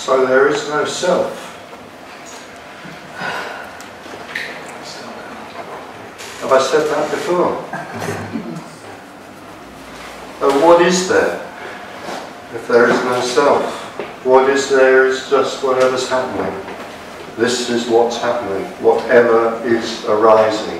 So there is no self. Have I said that before? What is there if there is no self? What is there is just whatever's happening. This is what's happening, whatever is arising,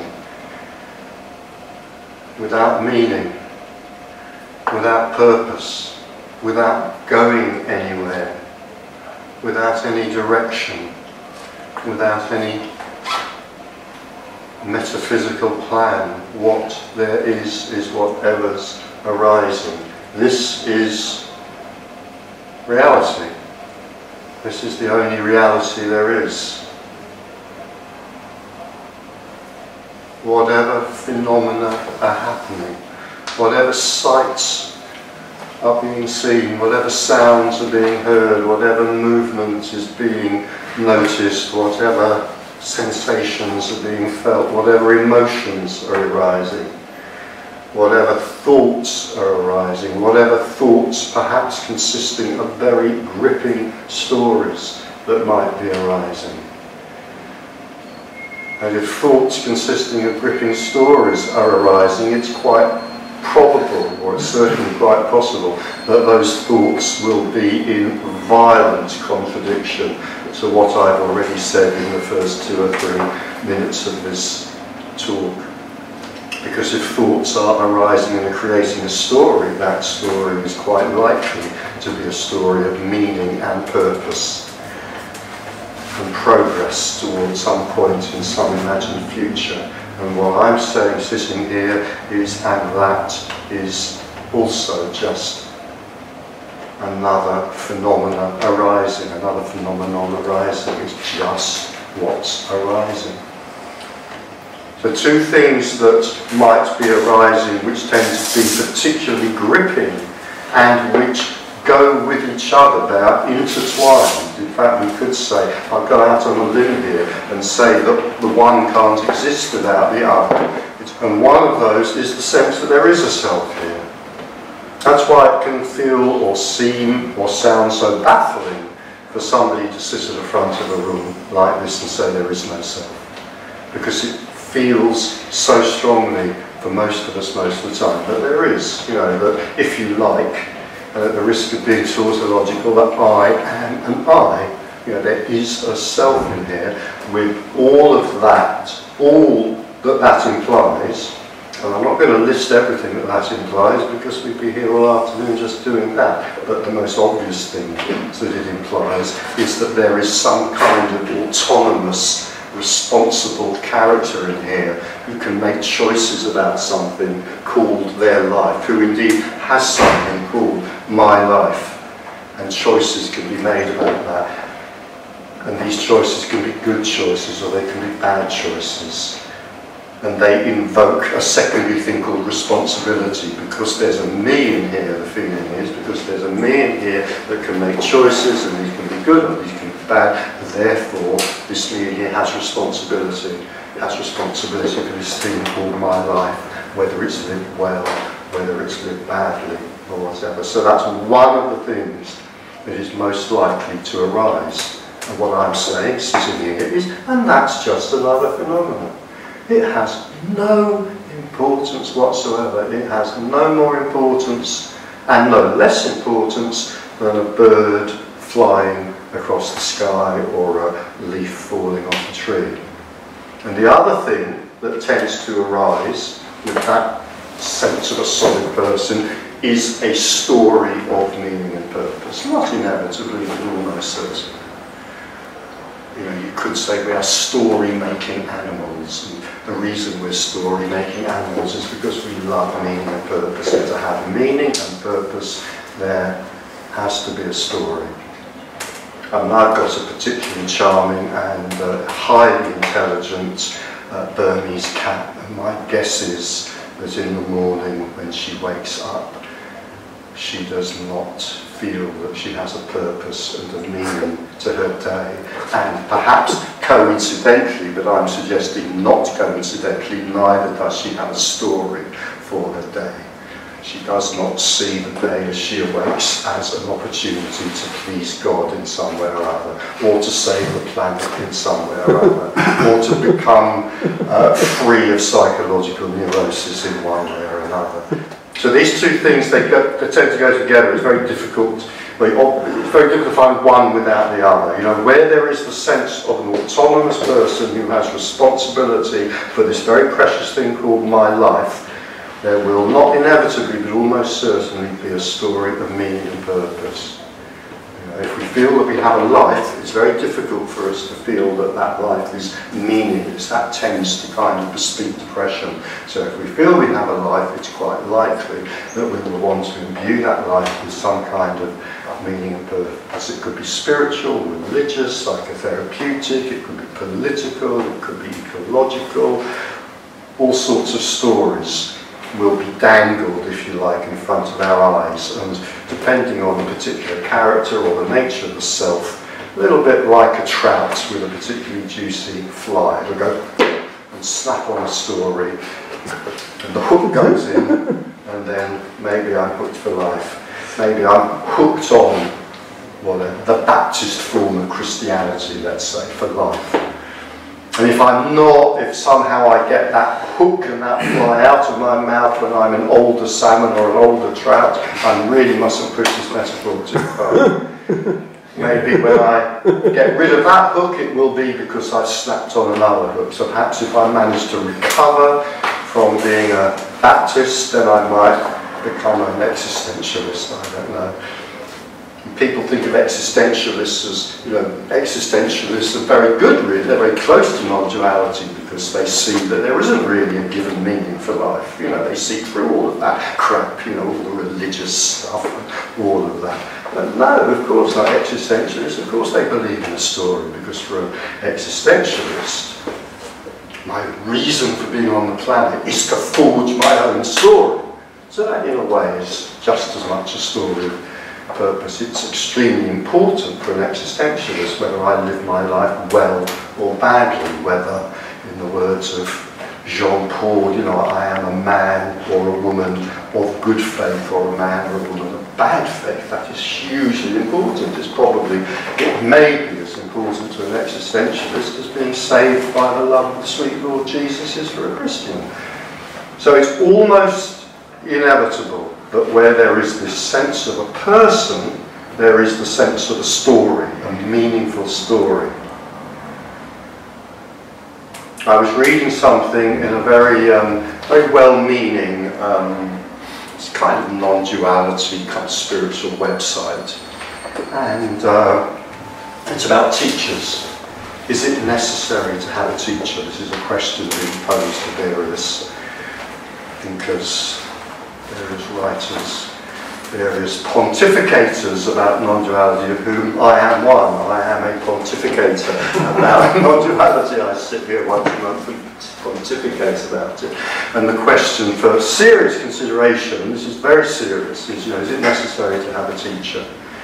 without meaning, without purpose, without going anywhere, without any direction, without any metaphysical plan. What there is whatever's arising. This is reality. This is the only reality there is. Whatever phenomena are happening, whatever sights are being seen, whatever sounds are being heard, whatever movement is being noticed, whatever sensations are being felt, whatever emotions are arising, whatever thoughts are arising, whatever thoughts perhaps consisting of very gripping stories that might be arising. And if thoughts consisting of gripping stories are arising, it's quite probable, or it's certainly quite possible, that those thoughts will be in violent contradiction to what I've already said in the first 2 or 3 minutes of this talk. Because if thoughts are arising and are creating a story, that story is quite likely to be a story of meaning and purpose and progress towards some point in some imagined future. And what I'm saying sitting here is, and that is also just another phenomenon arising, another phenomenon arising. It's just what's arising. So 2 things that might be arising which tend to be particularly gripping and which go with each other, they are intertwined. In fact, we could say, I'll go out on a limb here and say that the one can't exist without the other. And one of those is the sense that there is a self here. That's why it can feel or seem or sound so baffling for somebody to sit at the front of a room like this and say there is no self. Because it feels so strongly for most of us most of the time that there is, that if you like, at the risk of being tautological, that I am an I. There is a self in here with all of that, all that implies. And I'm not going to list everything that implies because we'd be here all afternoon just doing that. But the most obvious thing that it implies is that there is some kind of autonomous, responsible character in here who can make choices about something called their life, who indeed has something called my life, and choices can be made about that. And these choices can be good choices or they can be bad choices. And they invoke a secondary thing called responsibility, because there's a me in here, the feeling is, because there's a me in here that can make choices, and these can be good or these can be bad. Therefore, this me in here has responsibility. It has responsibility for this thing called my life, whether it's lived well, whether it's lived badly, or whatever. So that's one of the things that is most likely to arise. And what I'm saying, sitting here, is, and that's just another phenomenon. It has no importance whatsoever. It has no more importance and no less importance than a bird flying across the sky or a leaf falling off a tree. And the other thing that tends to arise with that sense of a solid person is a story of meaning and purpose. Not inevitably, but almost certainly. You could say we are story-making animals, and the reason we're story-making animals is because we love meaning and purpose. And to have meaning and purpose, there has to be a story. And I've got a particularly charming and highly intelligent Burmese cat, and my guess is that in the morning when she wakes up, she does not feel that she has a purpose and a meaning to her day. And perhaps coincidentally, but I'm suggesting not coincidentally, neither does she have a story for her day. She does not see the day as she awakes as an opportunity to please God in some way or other, or to save the planet in some way or other, or to become free of psychological neurosis in one way or another. So these two things, they tend to go together. It's very difficult. It's very difficult to find one without the other. You know, where there is the sense of an autonomous person who has responsibility for this very precious thing called my life, there will not inevitably, but almost certainly, be a story of meaning and purpose. You know, if we feel that we have a life, it's very difficult for us to feel that that life is meaningless. That tends to kind of bespeak depression. So if we feel we have a life, it's quite likely that we will want to imbue that life with some kind of meaning and purpose. It could be spiritual, religious, psychotherapeutic, it could be political, it could be ecological. All sorts of stories will be dangled, if you like, in front of our eyes, and depending on the particular character or the nature of the self, a little bit like a trout with a particularly juicy fly. We'll go and snap on a story, and the hook goes in, and then maybe I'm hooked for life. Maybe I'm hooked on the Baptist form of Christianity, let's say, for life. And if I'm not, if somehow I get that hook and that fly out of my mouth when I'm an older salmon or an older trout, I really mustn't push this metaphor too far. Maybe when I get rid of that hook, it will be because I've snapped on another hook. So perhaps if I manage to recover from being a Baptist, then I might become an existentialist, I don't know. People think of existentialists as, you know, existentialists are very good, really. They're very close to non-duality because they see that there isn't really a given meaning for life. You know, they see through all of that crap, you know, all the religious stuff and all of that. But no, of course not. Existentialists, of course they believe in a story, because for an existentialist, my reason for being on the planet is to forge my own story. So that, in a way, is just as much a story of purpose. It's extremely important for an existentialist whether I live my life well or badly, whether, in the words of Jean-Paul, you know, I am a man or a woman of good faith, or a man or a woman of bad faith. That is hugely important. It may be as important to an existentialist as being saved by the love of the sweet Lord Jesus is for a Christian. So it's almost inevitable that where there is this sense of a person, there is the sense of a story, a meaningful story. I was reading something in a very well-meaning, it's kind of non-duality, kind of spiritual website, and it's about teachers. Is it necessary to have a teacher? This is a question being posed to various thinkers, various writers, various pontificators about non-duality, of whom I am one. I am a pontificator about non-duality. I sit here once a month and pontificate about it. And the question for serious consideration, this is very serious, is, you know, is it necessary to have a teacher?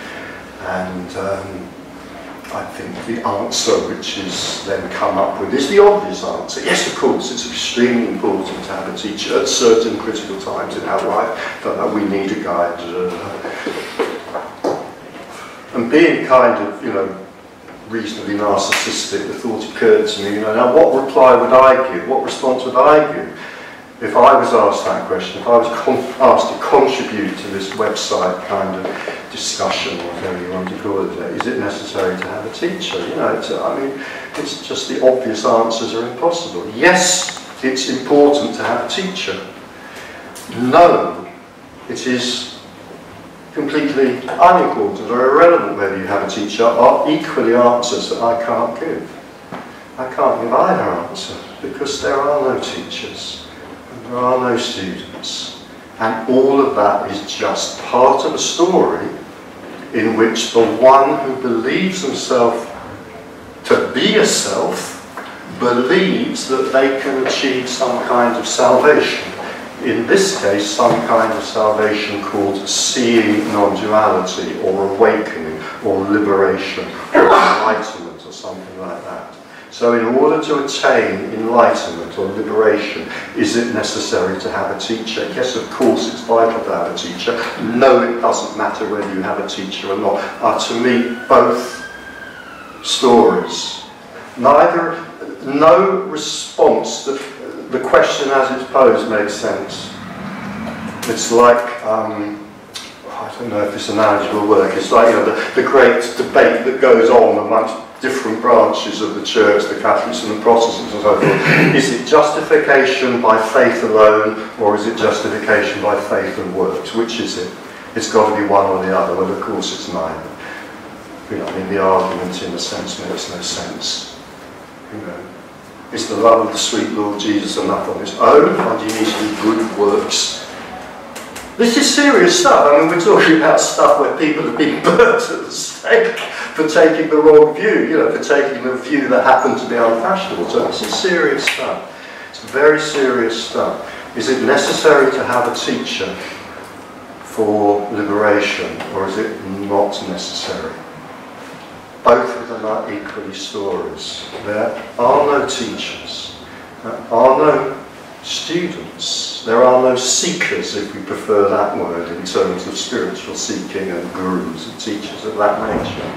And I think the answer which is then come up with is the obvious answer. Yes, of course, it's extremely important to have a teacher at certain critical times in our life, that we need a guide. And being kind of, you know, reasonably narcissistic, the thought occurred to me, you know, now what reply would I give? What response would I give? If I was asked that question, if I was asked to contribute to this website kind of discussion, or whatever you want to call it, is it necessary to have a teacher? You know, I mean, it's just the obvious answers are impossible. Yes, it's important to have a teacher. No, it is completely unimportant or irrelevant whether you have a teacher, are equally answers that I can't give. I can't give either answer, because there are no teachers. There are no students, and all of that is just part of a story in which the one who believes himself to be a self believes that they can achieve some kind of salvation. In this case, some kind of salvation called seeing non-duality, or awakening, or liberation, or enlightenment, or something like that. So in order to attain enlightenment or liberation, is it necessary to have a teacher? Yes, of course it's vital to have a teacher. No, it doesn't matter whether you have a teacher or not. Are to me both stories. No response, the question as it's posed makes sense. It's like, I don't know if this analogy will work, it's like, you know, the great debate that goes on amongst different branches of the church, the Catholics and the Protestants and so forth. Is it justification by faith alone, or is it justification by faith and works? Which is it? It's got to be one or the other. Well, of course it's neither. You know, I mean, the argument in a sense makes no sense. You know, is the love of the sweet Lord Jesus enough on its own, or do you need to do good works? This is serious stuff. I mean, we're talking about stuff where people have been burnt at the stake for taking the wrong view, you know, for taking a view that happened to be unfashionable. So this is serious stuff. It's very serious stuff. Is it necessary to have a teacher for liberation, or is it not necessary? Both of them are equally stories. There are no teachers. There are no students. There are no seekers, if we prefer that word, in terms of spiritual seeking and gurus and teachers of that nature.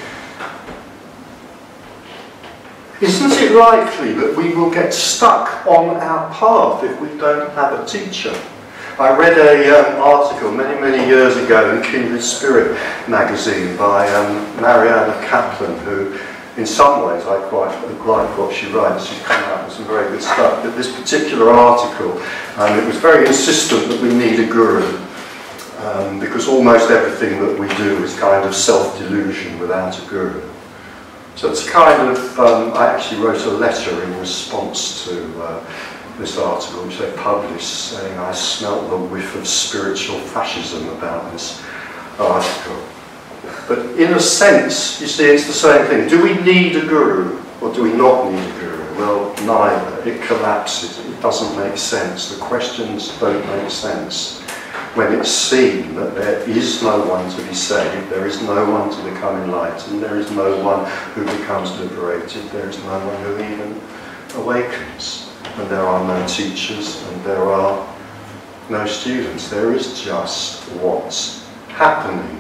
Isn't it likely that we will get stuck on our path if we don't have a teacher? I read an article many years ago in Kindred Spirit magazine by Mariana Kaplan, who in some ways I quite like what she writes. She's come out with some very good stuff. But this particular article, it was very insistent that we need a guru, because almost everything that we do is kind of self-delusion without a guru. So it's kind of, I actually wrote a letter in response to this article which they published, saying I smelt the whiff of spiritual fascism about this article. But in a sense, you see, it's the same thing. Do we need a guru, or do we not need a guru? Well, neither. It collapses. It doesn't make sense. The questions don't make sense. When it's seen that there is no one to be saved, there is no one to become enlightened, there is no one who becomes liberated, there is no one who even awakens. And there are no teachers, and there are no students. There is just what's happening.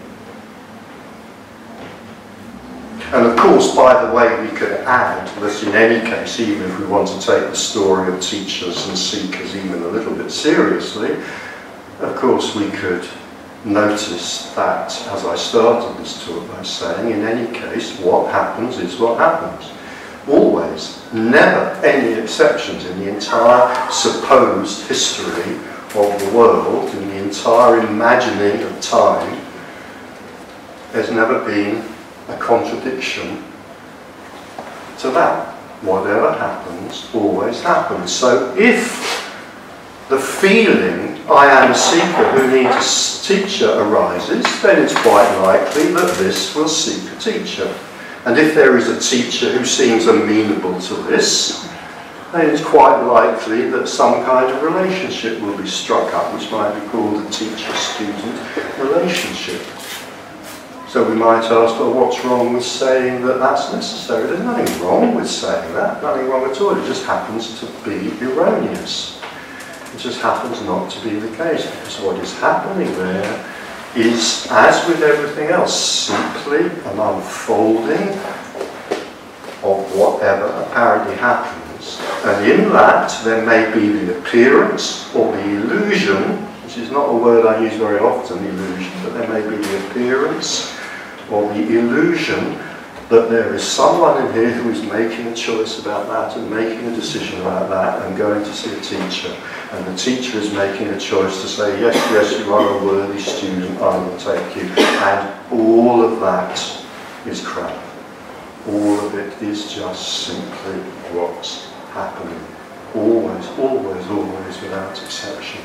And of course, by the way, we could add that in any case, even if we want to take the story of teachers and seekers even a little bit seriously, of course we could notice that, as I started this talk by saying, in any case, what happens is what happens. Always, never any exceptions in the entire supposed history of the world, in the entire imagining of time. There's never been a contradiction to that. Whatever happens, always happens. So if the feeling, I am a seeker who needs a teacher, arises, then it's quite likely that this will seek a teacher. And if there is a teacher who seems amenable to this, then it's quite likely that some kind of relationship will be struck up, which might be called a teacher-student relationship. So we might ask, well, what's wrong with saying that that's necessary? There's nothing wrong with saying that, nothing wrong at all. It just happens to be erroneous. It just happens not to be the case, because what is happening there is, as with everything else, simply an unfolding of whatever apparently happens. And in that, there may be the appearance or the illusion, which is not a word I use very often, illusion, but there may be the appearance or the illusion that there is someone in here who is making a choice about that and making a decision about that and going to see a teacher. And the teacher is making a choice to say, yes, yes, you are a worthy student, I will take you. And all of that is crap. All of it is just simply what's happening. Always, always, always, without exception.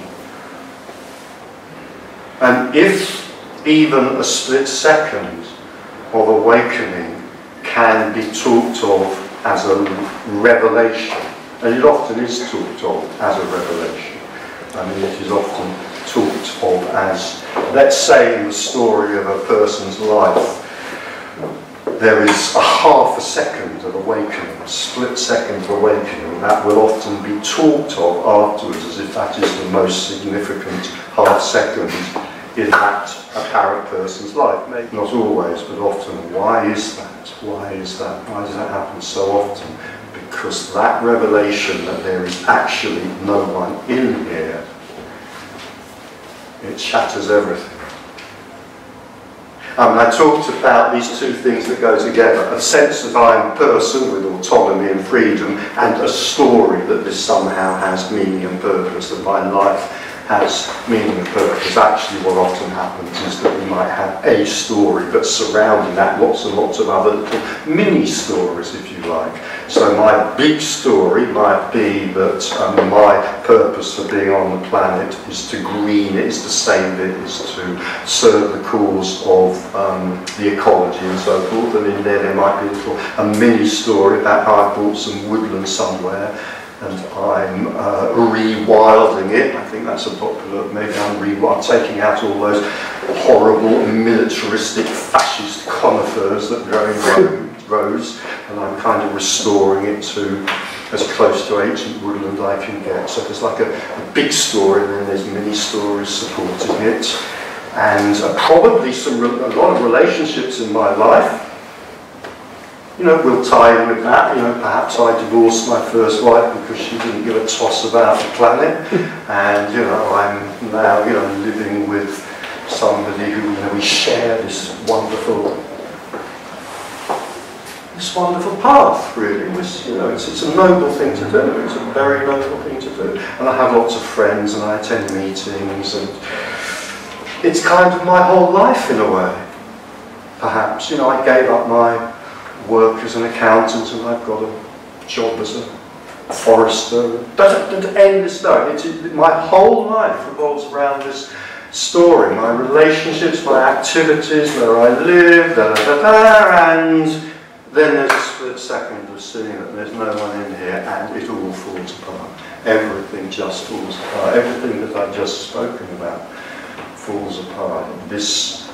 And if even a split second of awakening can be talked of as a revelation, and it often is talked of as a revelation. I mean, it is often talked of as, let's say in the story of a person's life, there is a half a second of awakening, split-second awakening, that will often be talked of afterwards as if that is the most significant half-second in that apparent person's life. Maybe not always, but often. Why is that? Why is that? Why does that happen so often? Because that revelation that there is actually no one in here, it shatters everything. I talked about these two things that go together, a sense that I'm a person with autonomy and freedom, and a story that this somehow has meaning and purpose, that my life has meaning and purpose. Actually what often happens is that we might have a story, but surrounding that lots and lots of other little mini stories, if you like. So my big story might be that my purpose for being on the planet is to green it, is to save it, is to serve the cause of the ecology and so forth. And in there might be a mini story about how I bought some woodland somewhere and I'm rewilding it. I think that's a popular, maybe I'm taking out all those horrible militaristic fascist conifers that grow in rows, and I'm kind of restoring it to as close to ancient woodland I can get. So there's like a big story, and then there's mini stories supporting it, and probably a lot of relationships in my life, you know, will tie in with that. You know, perhaps I divorced my first wife because she didn't give a toss about the planet, and you know, I'm now, you know, living with somebody who, you know, we share this wonderful path, really. You know, it's a noble thing to do. It's a very noble thing to do. And I have lots of friends, and I attend meetings, and it's kind of my whole life in a way. Perhaps, you know, I gave up my work as an accountant, and I've got a job as a forester. Doesn't end this though. My whole life revolves around this story, my relationships, my activities, where I live, and then there's a split second of seeing that there's no one in here, and it all falls apart. Everything just falls apart. Everything that I've just spoken about falls apart. This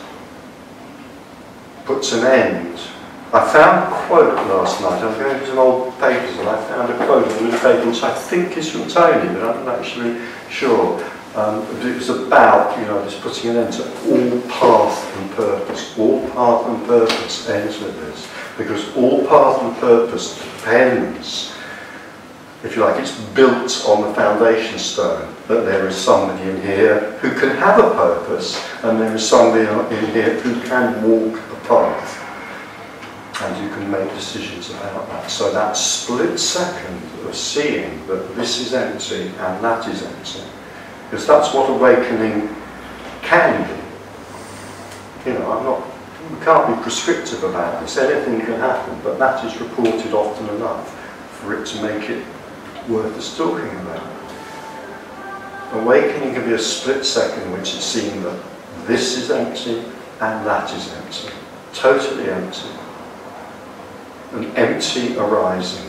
puts an end. I found a quote last night. I was going through some old papers and I found a quote in the paper which I think is from Tony, but I'm not actually sure. It was about, you know, just putting an end to all path and purpose. All path and purpose ends with this, because all path and purpose depends, if you like, it's built on the foundation stone that there is somebody in here who can have a purpose, and there is somebody in here who can walk the path. And you can make decisions about that. So that split second of seeing that this is empty and that is empty, because that's what awakening can be. You know, we can't be prescriptive about this. Anything can happen, but that is reported often enough for it to make it worth us talking about. Awakening can be a split second in which it's seen that this is empty and that is empty. Totally empty. An empty arising,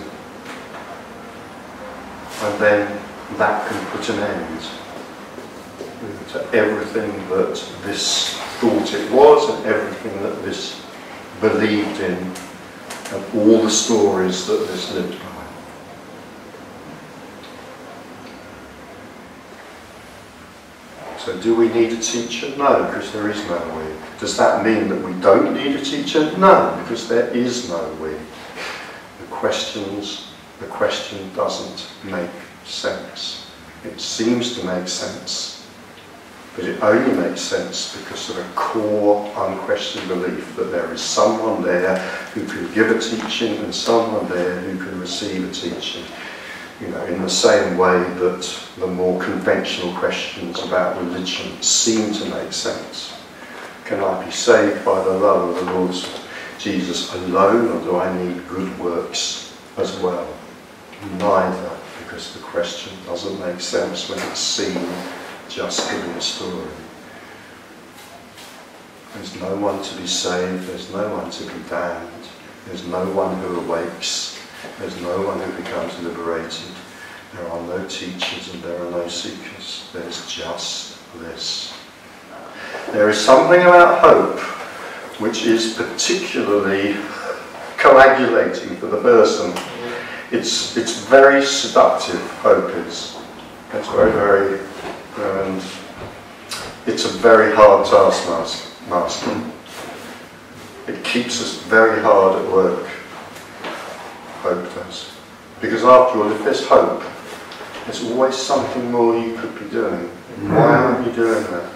and then that can put an end to everything that this thought it was, and everything that this believed in, and all the stories that this lived by. So do we need a teacher? No, because there is no we. Does that mean that we don't need a teacher? No, because there is no we. The question doesn't make sense. It seems to make sense, but it only makes sense because of a core, unquestioned belief that there is someone there who can give a teaching and someone there who can receive a teaching. You know, in the same way that the more conventional questions about religion seem to make sense. Can I be saved by the love of the Lord Jesus alone, or do I need good works as well? Neither, because the question doesn't make sense when it's seen just to be a story. There's no one to be saved, there's no one to be damned, there's no one who awakes, there's no one who becomes liberated, there are no teachers and there are no seekers, there's just this. There is something about hope which is particularly coagulating for the person It's very seductive, hope is. It's very, and it's a very hard taskmaster. It keeps us very hard at work, hope does. Because after all, if there's hope, there's always something more you could be doing. Why aren't you doing that?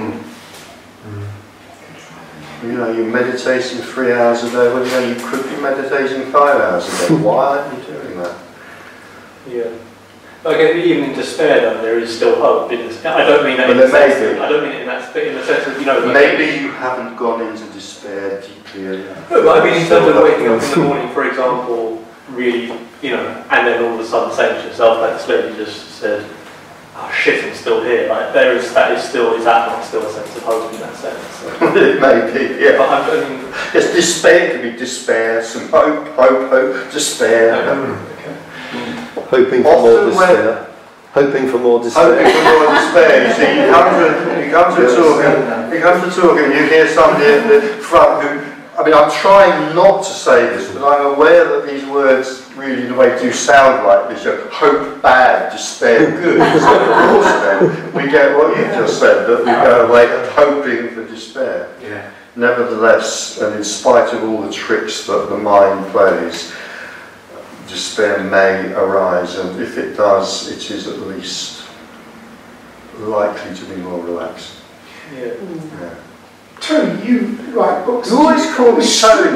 You know, you're meditating 3 hours a day, well, you know, you could be meditating 5 hours a day. Why aren't you doing that? Yeah. Like even in despair, though, there is still hope. I don't mean that. But there may be. I don't mean it in that. But in the sense of, you know, maybe you haven't gone into despair deeply enough. No, but I mean in terms of waking up in the morning, for example, really, you know, and then all of a sudden saying to yourself, like Slowly just said, "Oh shit, I'm still here." Like is that not still a sense of hope in that sense? So. It may be, yeah. But I mean, yes, despair can be despair, some hope, despair. Hoping for more despair. Hoping for more despair. Hoping for more despair. You see, you come to talking, and you hear somebody at the front who, I mean, I'm trying not to say this, but I'm aware that these words really, in a way, do sound like this. You know, hope bad, despair good. So of course then, we get what you just said, that we go away hoping for despair. yeah. Nevertheless, and in spite of all the tricks that the mind plays, despair may arise, and if it does, it is at least likely to be more relaxed. Yeah. Yeah. Tony, you write books. You always call me Tony.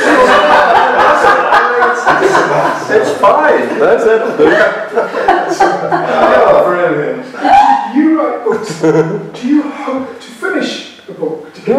It's fine. That's it. Oh, brilliant. You write books. Do you hope to finish the book? Do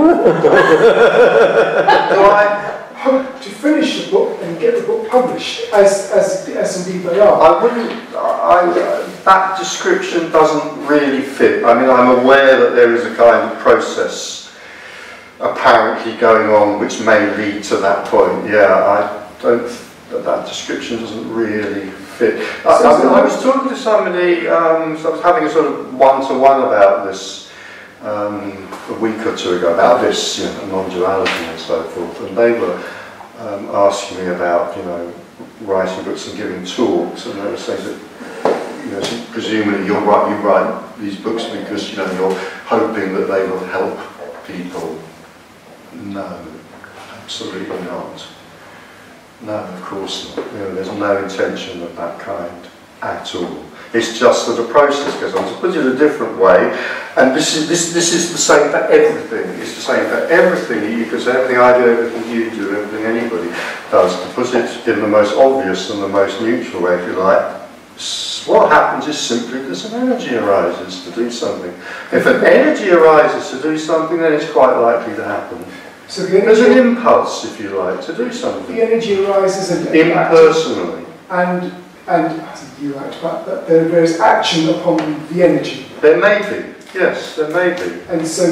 I hope to finish the book and get the book published, as indeed they are? I wouldn't. That description doesn't really fit. I mean, I'm aware that there is a kind of process apparently going on which may lead to that point. Yeah, I don't. That description doesn't really fit. I was talking to somebody. So I was having a sort of one-to-one about this a week or two ago, about this, you know, non-duality and so forth, and they were asking me about, you know, writing books and giving talks, and they were saying that, you know, so presumably you write these books because, you know, you're hoping that they will help people. No, absolutely not. No, of course not. You know, there's no intention of that kind at all. It's just that a process goes on. To put it a different way, and this is the same for everything. It's the same for everything you can say, everything I do, everything you do, everything anybody does. To put it in the most obvious and the most neutral way, if you like, what happens is simply that an energy arises to do something. If an energy arises to do something, then it's quite likely to happen. So the There's an impulse, if you like, to do something. The energy arises and impersonally. And I think you right, but there is action upon the energy. There may be, yes, there may be. And so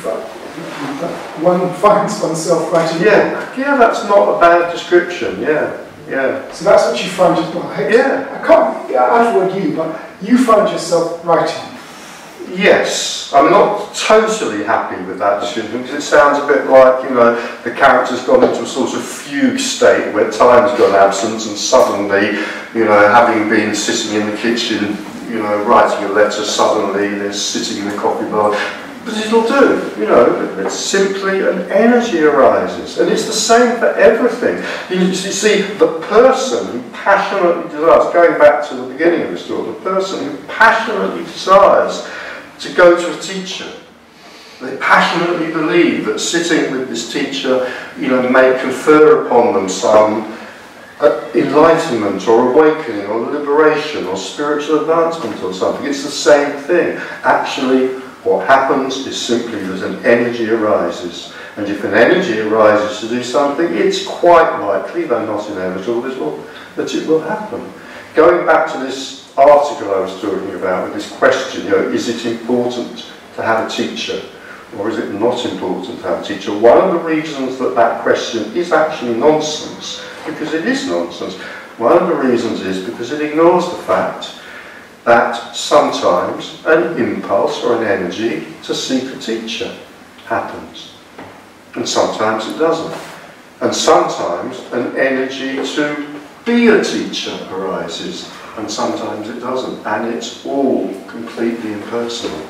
one finds oneself writing a book. Yeah, that's not a bad description, yeah. So that's what you find yourself. Yeah. I can't outward you, but you find yourself writing. Yes, I'm not totally happy with that description because it sounds a bit like, you know, the character's gone into a sort of fugue state where time's gone absent and suddenly, you know, having been sitting in the kitchen, you know, writing a letter, suddenly they're sitting in the coffee bar. But it'll do, you know, it's simply an energy arises. And it's the same for everything. You see, the person who passionately desires, going back to the beginning of the story, the person who passionately desires to go to a teacher, they passionately believe that sitting with this teacher, you know, may confer upon them some enlightenment or awakening or liberation or spiritual advancement or something. It's the same thing. Actually, what happens is simply that an energy arises. And if an energy arises to do something, it's quite likely, though not inevitable, that it will happen. Going back to this article I was talking about with this question, you know, is it important to have a teacher or is it not important to have a teacher? One of the reasons that that question is actually nonsense, because it is nonsense, one of the reasons is because it ignores the fact that sometimes an impulse or an energy to seek a teacher happens, and sometimes it doesn't. And sometimes an energy to be a teacher arises, and sometimes it doesn't, and it's all completely impersonal.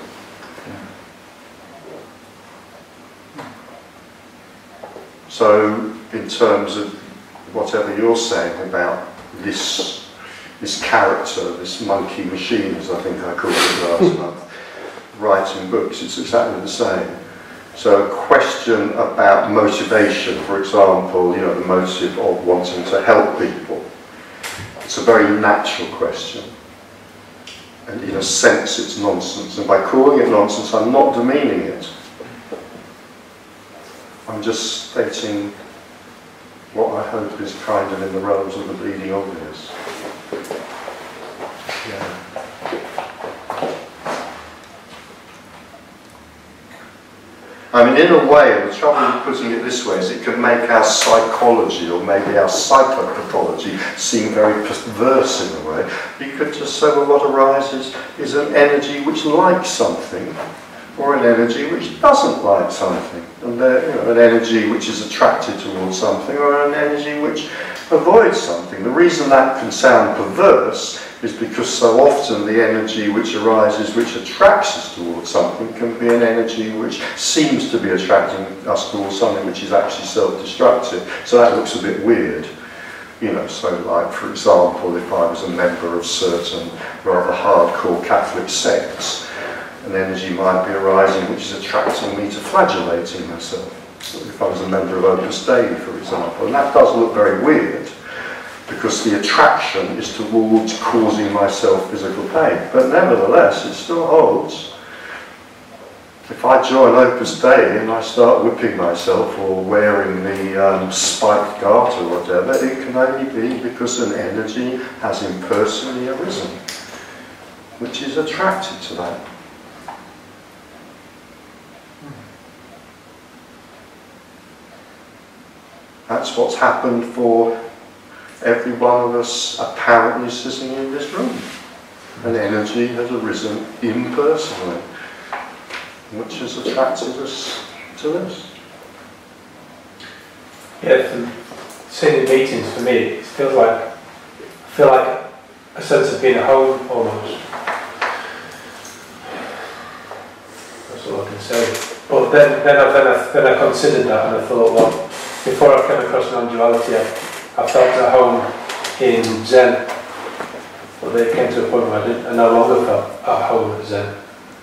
So, in terms of whatever you're saying about this character, this monkey machine, as I think I called it last month, writing books, it's exactly the same. So a question about motivation, for example, you know, the motive of wanting to help people, it's a very natural question. And in a sense it's nonsense, and by calling it nonsense I'm not demeaning it. I'm just stating what I hope is kind of in the realms of the bleeding obvious. Yeah. I mean, in a way, the trouble with putting it this way is it can make our psychology, or maybe our psychopathology, seem very perverse in a way. You could just say, well, what arises is an energy which likes something, or an energy which doesn't like something. And an energy which is attracted towards something, or an energy which avoids something. The reason that can sound perverse is because so often the energy which arises, which attracts us towards something, can be an energy which seems to be attracting us towards something which is actually self-destructive. So that looks a bit weird. You know, so like, for example, if I was a member of certain rather hardcore Catholic sects, an energy might be arising which is attracting me to flagellating myself. If I was a member of Opus Dei, for example, and that does look very weird, because the attraction is towards causing myself physical pain. But nevertheless, it still holds. If I join Opus Dei and I start whipping myself or wearing the spiked garter or whatever, it can only be because an energy has impersonally arisen, which is attracted to that. That's what's happened for every one of us apparently sitting in this room. An energy has arisen impersonally, which has attracted us to this. Yeah, sitting in meetings for me, it feels like, I feel like a sense of being at home almost. That's all I can say. But then I considered that and I thought, well, before I came across non-duality, I felt at home in Zen, but they came to a point where I no longer felt at home at Zen.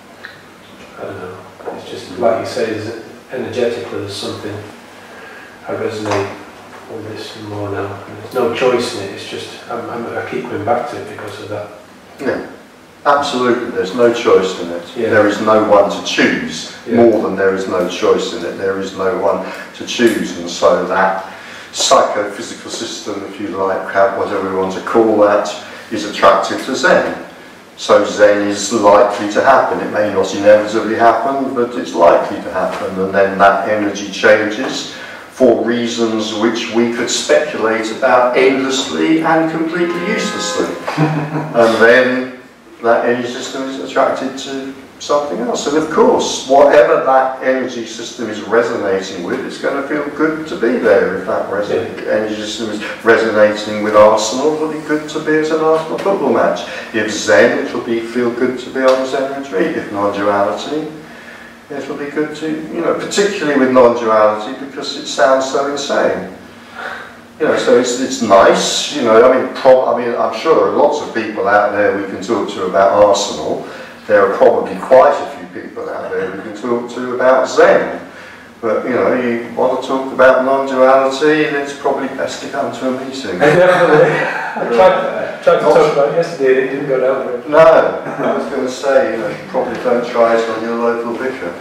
I don't know, it's just like you say, energetically there's something, I resonate with this more now. And there's no choice in it, it's just, I keep coming back to it because of that. Yeah, absolutely, there's no choice in it. Yeah. There is no one to choose, Yeah. more than there is no choice in it. There is no one to choose, and so that psychophysical system, if you like, whatever we want to call that, is attracted to Zen. So Zen is likely to happen. It may not inevitably happen, but it's likely to happen, and then that energy changes for reasons which we could speculate about endlessly and completely uselessly. And then that energy system is attracted to something else. And of course, whatever that energy system is resonating with, it's going to feel good to be there. If that energy system is resonating with Arsenal, it'll be good to be at an Arsenal football match. If Zen, it'll feel good to be on a Zen retreat. If non-duality, it'll be good to, you know, particularly with non-duality, because it sounds so insane. You know, so it's nice, you know, I mean, I'm sure there are lots of people out there we can talk to about Arsenal. There are probably quite a few people out there we can talk to about Zen. But, you know, you want to talk about non-duality, then it's probably best to come to a meeting. Definitely. I tried to talk about it yesterday and it didn't go down very well. No, I was going to say, you know, you probably don't try it on your local vicar.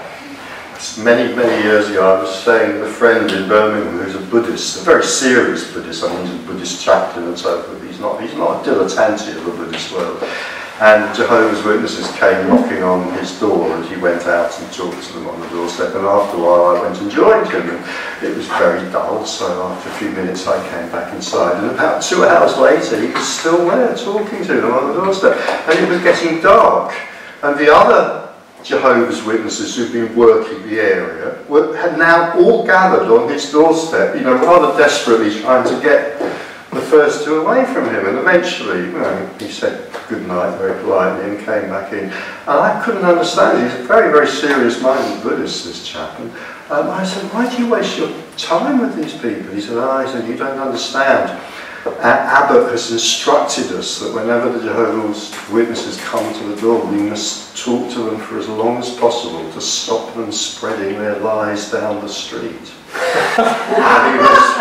Many, many years ago, I was staying with a friend in Birmingham who's a Buddhist, a very serious Buddhist. I mean, he's a Buddhist chaplain and so forth. He's not a dilettante of the Buddhist world. And Jehovah's Witnesses came knocking on his door, and he went out and talked to them on the doorstep. And after a while, I went and joined him, and it was very dull. So after a few minutes, I came back inside, and about 2 hours later, he was still there talking to them on the doorstep. And it was getting dark, and the other Jehovah's Witnesses who've been working the area had now all gathered on his doorstep, you know, rather desperately trying to get the first two away from him, and eventually, you know, he said good night very politely and came back in. And I couldn't understand it. He's a very, very serious-minded Buddhist, this chap. And I said, why do you waste your time with these people? He said, he said, you don't understand. Abbott has instructed us that whenever the Jehovah's Witnesses come to the door, we must talk to them for as long as possible to stop them spreading their lies down the street. And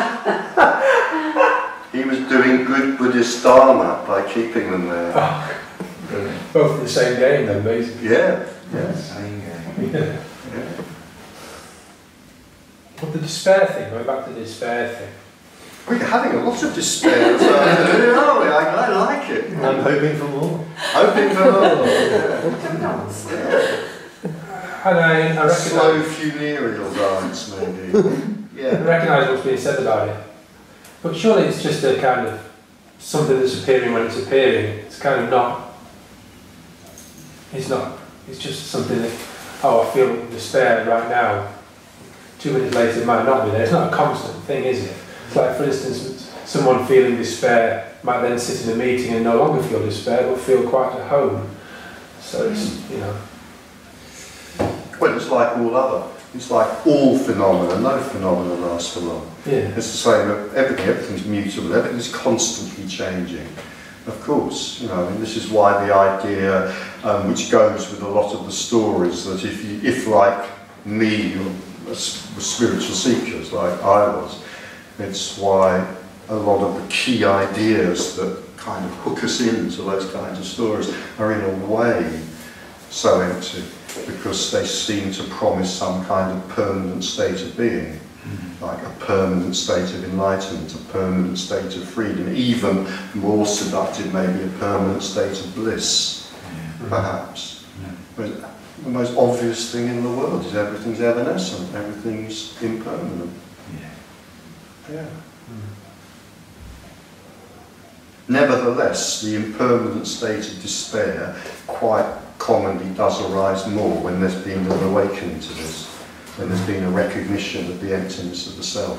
he was doing good Buddhist Dharma by keeping them there. Oh, both in the same game then, basically. Yeah. Same game. Yeah. But the despair thing, going back to the despair thing. We're having a lot of despair, so aren't we? I like it. I'm hoping for more. Hoping for more. And I recognise... Slow funereal dance, maybe. I recognise what's being said about it. But surely it's just a kind of something that's appearing when it's appearing. It's kind of not... It's not. It's just something that, I feel despair right now. 2 minutes later it might not be there. It's not a constant thing, is it? It's like, for instance, someone feeling despair might then sit in a meeting and no longer feel despair, but feel quite at home. So it's, you know... Well, it's like all other. It's like all phenomena. No phenomena lasts for long. Yeah. It's the same with everything. Everything's mutable. Everything's constantly changing. Of course, you know, I mean, this is why the idea, which goes with a lot of the stories, that if like me, you're spiritual seekers like I was, it's why a lot of the key ideas that kind of hook us into those kinds of stories are in a way so empty, because they seem to promise some kind of permanent state of being, like a permanent state of enlightenment, a permanent state of freedom, even more seductive, maybe a permanent state of bliss, perhaps. But the most obvious thing in the world is everything's evanescent, everything's impermanent. Yeah. Nevertheless, the impermanent state of despair quite commonly does arise more when there's been an awakening to this, when there's been a recognition of the emptiness of the self.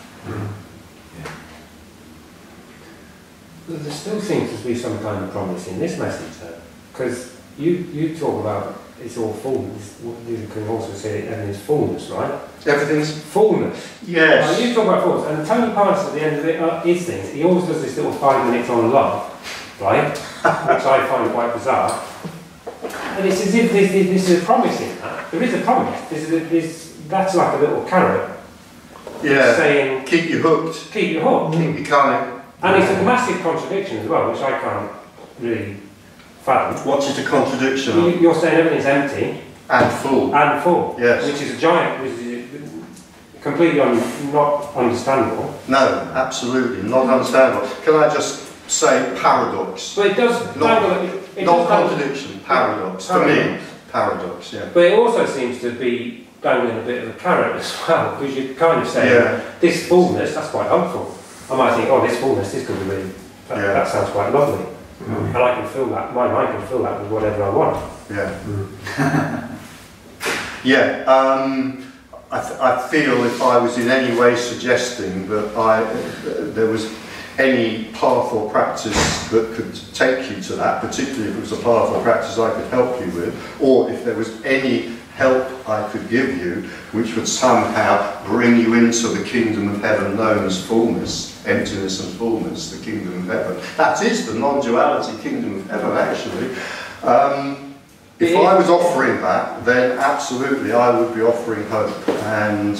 There still seems to be some kind of promise in this message, though, because you talk about it's all fullness. You can also say everything's fullness, right? Everything's Fullness. yes. You talk about fullness, and Tony Parris at the end of it is things. He always does this little 5 minutes on love, right? Which I find quite bizarre. And it's as if there's a promise in that. There is a promise. That's like a little carrot. Yeah. Saying Keep you hooked. keep you hooked. Keep you coming. And it's a massive contradiction as well, which I can't really fathom. What is the contradiction? You're saying everything's empty And full. and full, Yes. which is a giant, which is completely not understandable. No, absolutely not understandable. Can I just say paradox? But it does Not- dangle. It Not does dangle- contradiction, paradox. For me, paradox, yeah. But it also seems to be dangling a bit of a carrot as well, because you're kind of saying Yeah. this fullness, that's quite hopeful. I might think, oh, this fullness, this could be really, that sounds quite lovely. And I can fill that, my mind can fill that with whatever I want. Yeah. Yeah. I feel if I was in any way suggesting that there was any path or practice that could take you to that, particularly if it was a path or practice I could help you with, or if there was any help I could give you which would somehow bring you into the kingdom of heaven known as fullness, emptiness and fullness, the kingdom of heaven. That is the non-duality kingdom of heaven, actually. If I was offering that, then absolutely I would be offering hope. And,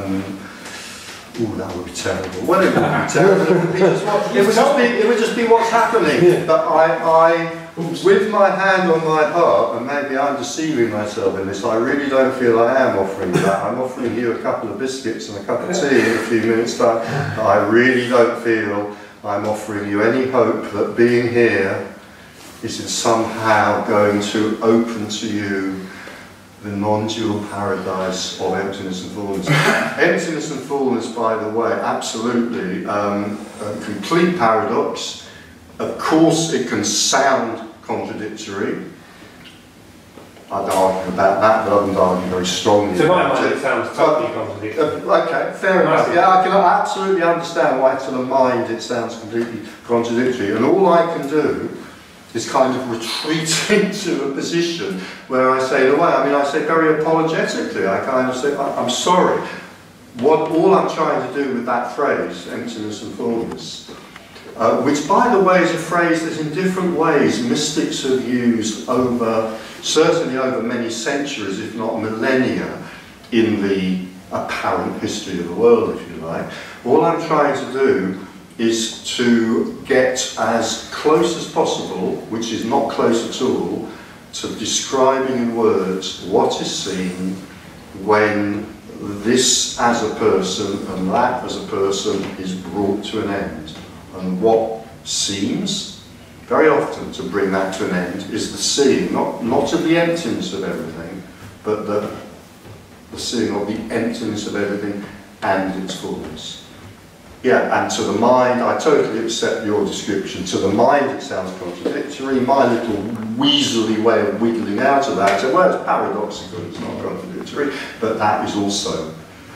that would be terrible. Well, it would be terrible. It would just be what's happening. Yeah. But I with my hand on my heart, and maybe I'm deceiving myself in this, I really don't feel I am offering that. I'm offering you a couple of biscuits and a cup of tea in a few minutes' time. I really don't feel I'm offering you any hope that being here is somehow going to open to you the non-dual paradise of emptiness and fullness. Emptiness and fullness, by the way, absolutely a complete paradox. Of course, it can sound contradictory. I'd argue about that, but I wouldn't argue very strongly To my about mind, it. it sounds totally contradictory. Okay, fair enough. Yeah, I can absolutely understand why to the mind it sounds completely contradictory. And all I can do is kind of retreat into a position where I say, in a way, I mean, I say very apologetically, I kind of say, I'm sorry. All I'm trying to do with that phrase, emptiness and fullness, which, by the way, is a phrase that in different ways mystics have used certainly over many centuries, if not millennia, in the apparent history of the world, if you like. All I'm trying to do is to get as close as possible, which is not close at all, to describing in words what is seen when this as a person and that as a person is brought to an end. And what seems, very often to bring that to an end, is the seeing, not of the emptiness of everything, but the seeing of the emptiness of everything and its fullness. Yeah, and to the mind, I totally accept your description. To the mind it sounds contradictory. My little weaselly way of wiggling out of that, so, well, it's paradoxical, it's not contradictory, but that is also,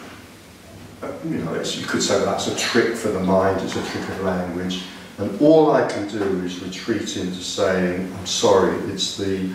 you know, you could say that's a trick for the mind, it's a trick of language. And all I can do is retreat into saying, I'm sorry, it's the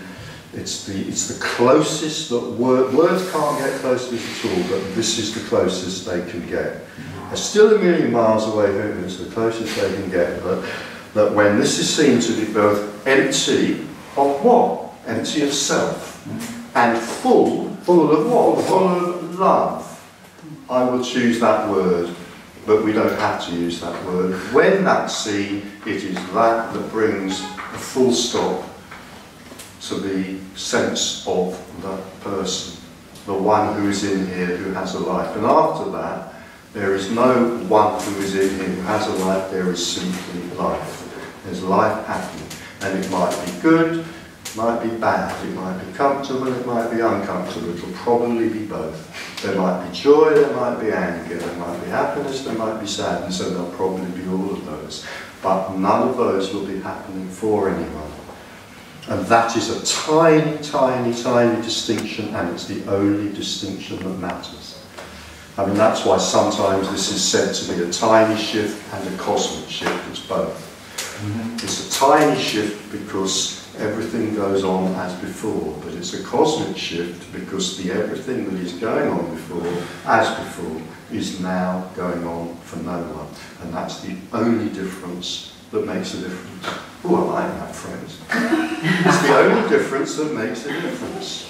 closest that words can't get close to this at all, but this is the closest they can get. They're still a million miles away from it, it's the closest they can get, but that when this is seen to be both empty of what? Empty of self, and full of what? Full of love. I will choose that word, but we don't have to use that word. When that's seen, it is that brings a full stop to the sense of the person, the one who is in here, who has a life. And after that, there is no one who is in here who has a life, there is simply life. There's life happening. And it might be good, it might be bad, it might be comfortable, it might be uncomfortable, it'll probably be both. There might be joy, there might be anger, there might be happiness, there might be sadness, and there'll probably be all of those. But none of those will be happening for anyone. And that is a tiny, tiny, tiny distinction, and it's the only distinction that matters. I mean, that's why sometimes this is said to be a tiny shift and a cosmic shift. It's both. It's a tiny shift because everything goes on as before, but it's a cosmic shift because the everything that is going on before, as before, is now going on for no one. And that's the only difference that makes a difference. Oh, I like that phrase. It's the only difference that makes a difference.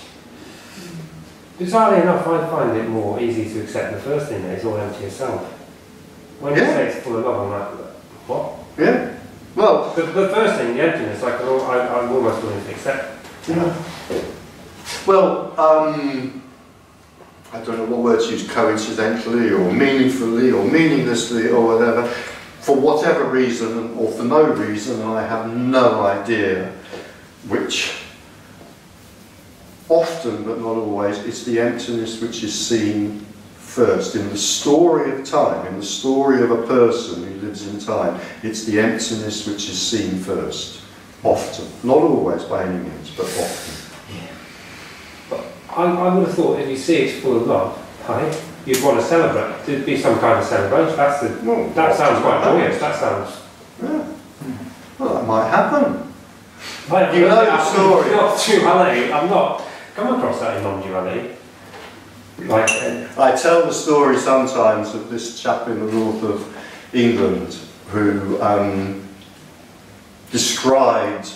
Bizarrely enough, I find it more easy to accept the first thing that is all empty yourself. When you say it's full of love, I'm like, what? Yeah. Well, the first thing, the emptiness, I'm almost willing to accept. Yeah. Well, I don't know what word to use, coincidentally or meaningfully or meaninglessly or whatever, for whatever reason or for no reason, I have no idea which. Often, but not always, it's the emptiness which is seen first. In the story of time, in the story of a person who lives in time, it's the emptiness which is seen first. Often. Not always by any means, but often. Yeah. But I would have thought if you see it's full of love, right, you'd want to celebrate. There'd be some kind of celebration. That sounds quite joyous. That sounds... Yeah. Well, that might happen. You know the story. Not duality. I'm not come across that in non-duality. I tell the story sometimes of this chap in the north of England who described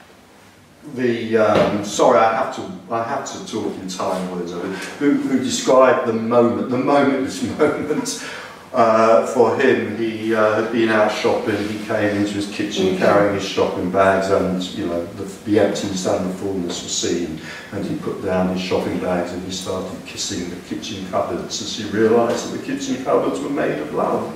the sorry, I have to talk in time words of it. Who described the moment, this moment. For him, he had been out shopping. He came into his kitchen carrying his shopping bags, and you know the emptiness and the fullness were seen. And he put down his shopping bags and he started kissing the kitchen cupboards as he realised that the kitchen cupboards were made of love.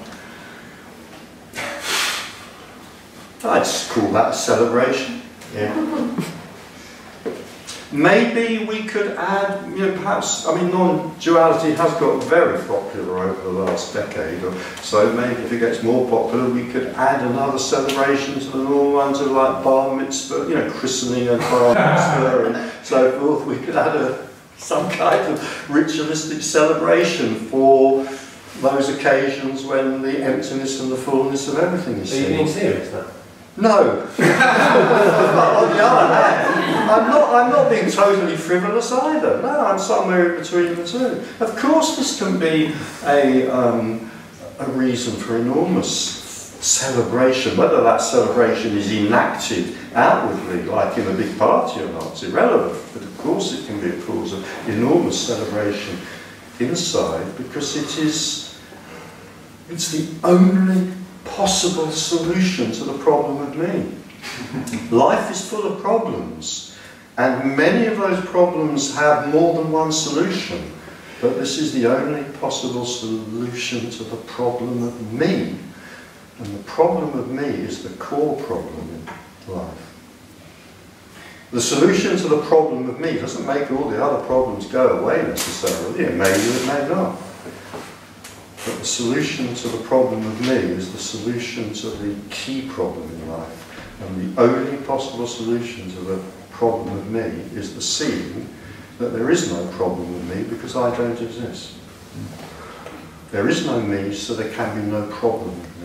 I'd call that a celebration. Yeah. Maybe we could add, perhaps, non-duality has got very popular over the last decade or so. Maybe if it gets more popular, we could add another celebration to the normal ones of like bar mitzvah, christening and bar mitzvah and so forth. We could add some kind of ritualistic celebration for those occasions when the emptiness and the fullness of everything is seen. Are you being serious now? No. On the other hand, I'm not being totally frivolous either. No, I'm somewhere in between the two. Of course, this can be a reason for enormous celebration. Whether that celebration is enacted outwardly, like in a big party or not, is irrelevant. But of course, it can be a cause of enormous celebration inside, because it's the only possible solution to the problem of me. Life is full of problems, and many of those problems have more than one solution, but this is the only possible solution to the problem of me, and the problem of me is the core problem in life. The solution to the problem of me doesn't make all the other problems go away necessarily. It may or it may not. But the solution to the problem of me is the solution to the key problem in life. And the only possible solution to the problem of me is the seeing that there is no problem with me because I don't exist. There is no me, so there can be no problem with me.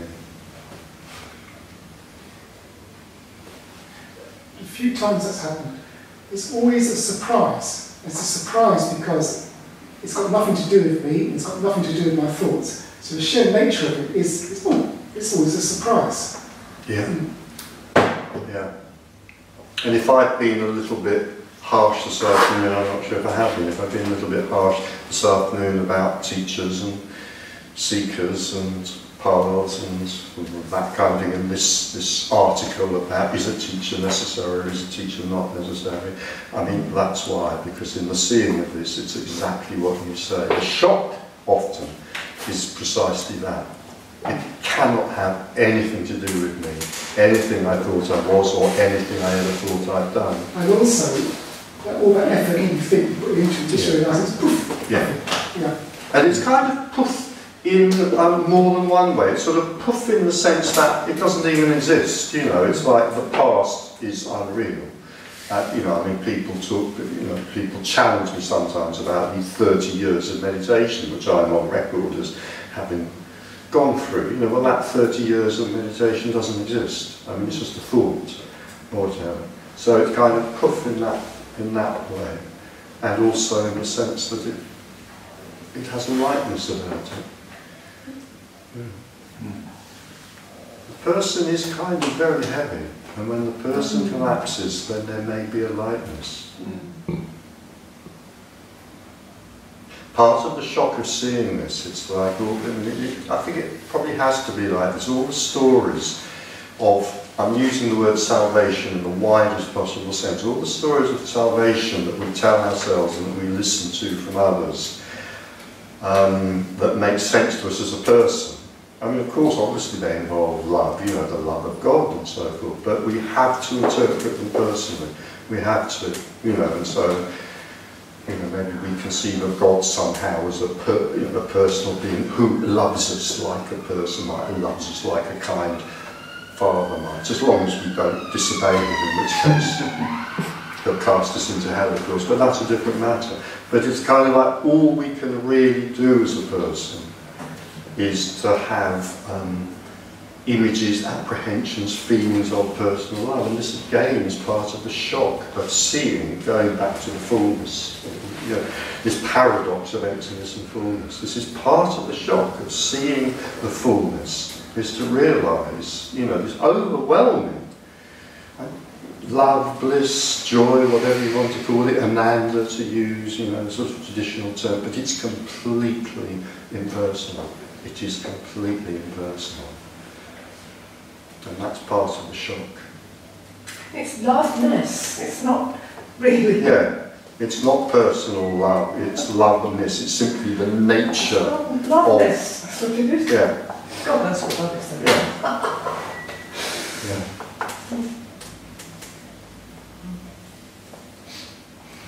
A few times that's happened. It's always a surprise. It's a surprise because it's got nothing to do with me, it's got nothing to do with my thoughts. So the sheer nature of it it's always a surprise. Yeah. Yeah. And if I've been a little bit harsh this afternoon, I'm not sure if I have been, if I've been a little bit harsh this afternoon about teachers and seekers and paths and that kind of thing, and this article about is a teacher necessary or is a teacher not necessary, that's why, because in the seeing of this, it's exactly what you say. The shock often is precisely that. It cannot have anything to do with me, anything I thought I was or anything I ever thought I'd done. And also, all that effort you think you put into it, just realise it's poof. Yeah. And it's kind of poof in more than one way. It's sort of poof in the sense that it doesn't even exist. It's like the past is unreal. People challenge me sometimes about these 30 years of meditation, which I'm on record as having gone through. Well, that 30 years of meditation doesn't exist. It's just a thought, or whatever. So it's kind of poof in that way, and also in the sense that it has a lightness about it. The person is kind of very heavy, and when the person collapses, then there may be a lightness. Part of the shock of seeing this, it's like, I think it probably has to be like this, all the stories of, I'm using the word salvation in the widest possible sense, all the stories of salvation that we tell ourselves and that we listen to from others, that make sense to us as a person. Of course, obviously they involve love, the love of God and so forth, but we have to interpret them personally. We have to, and so, maybe we conceive of God somehow as a personal being who loves us like a person might, who loves us like a kind father might, as long as we don't disobey him, in which case he'll cast us into hell, of course, but that's a different matter. But it's kind of like all we can really do as a person is to have images, apprehensions, feelings of personal love, and this again is part of the shock of seeing, going back to the fullness, this paradox of emptiness and fullness. This is part of the shock of seeing the fullness, is to realise, this overwhelming love, bliss, joy, whatever you want to call it, ananda to use, the sort of traditional term, but it's completely impersonal. It is completely impersonal. And that's part of the shock. It's loveness. It's not really... Yeah. It's not personal love, it's loveness. It's simply the nature loveness. That's what it is. Yeah. God, that's what love is. Yeah.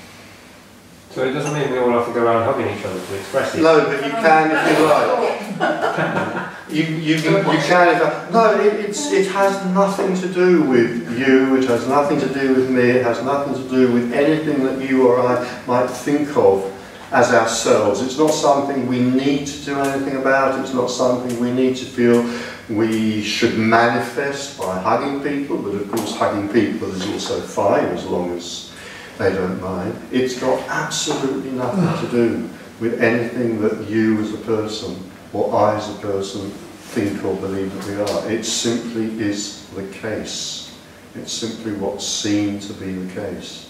but it doesn't mean we all have to go around hugging each other to express it. No, but you can if you like. You can if no, it has nothing to do with you, it has nothing to do with me, it has nothing to do with anything that you or I might think of as ourselves. It's not something we need to do anything about, it's not something we need to feel we should manifest by hugging people, but of course hugging people is also fine as long as they don't mind. It's got absolutely nothing to do with anything that you as a person or I as a person think or believe that we are. It simply is the case. It's simply what's seen to be the case.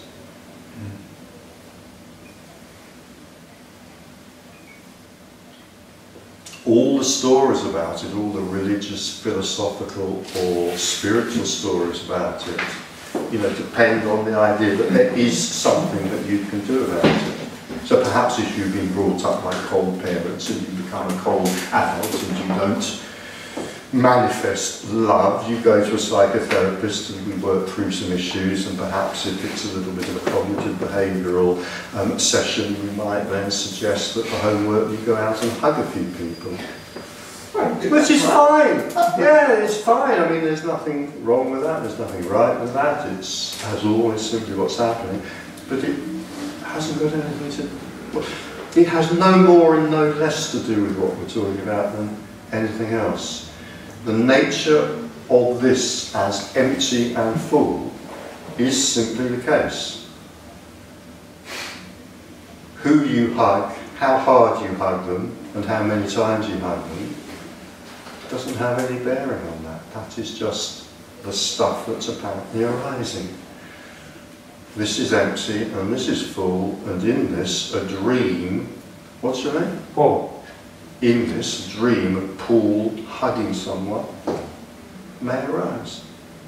All the stories about it, all the religious, philosophical or spiritual stories about it, depend on the idea that there is something that you can do about it. So perhaps if you've been brought up by cold parents and you become a cold adult and you don't manifest love, you go to a psychotherapist and we work through some issues, and perhaps if it's a little bit of a cognitive behavioural session, we might then suggest that for homework you go out and hug a few people. Which is fine. Yeah, it's fine. I mean, there's nothing wrong with that, there's nothing right with that. It's, as always, simply what's happening. But it hasn't got anything to... It has no more and no less to do with what we're talking about than anything else. The nature of this as empty and full is simply the case. Who you hug, how hard you hug them, and how many times you hug them doesn't have any bearing on that. That is just the stuff that's apparently arising. This is empty and this is full, and in this a dream. What's your name? Paul. In this dream of Paul hugging someone may arise.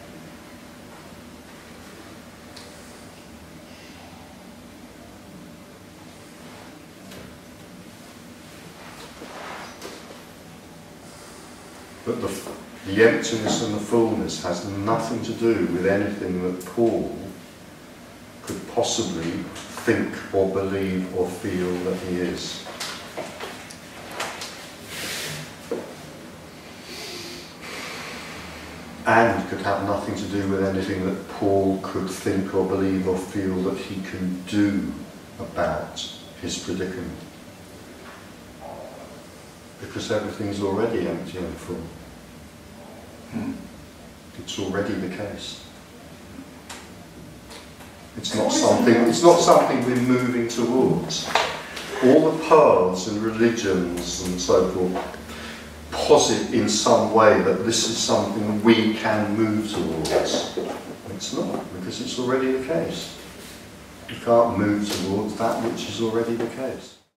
But the emptiness and the fullness has nothing to do with anything that Paul could possibly think or believe or feel that he is. And could have nothing to do with anything that Paul could think or believe or feel that he can do about his predicament. Because everything's already empty and full. It's already the case. It's not something we're moving towards. All the paths and religions and so forth posit in some way that this is something we can move towards. It's not, because it's already the case. You can't move towards that which is already the case.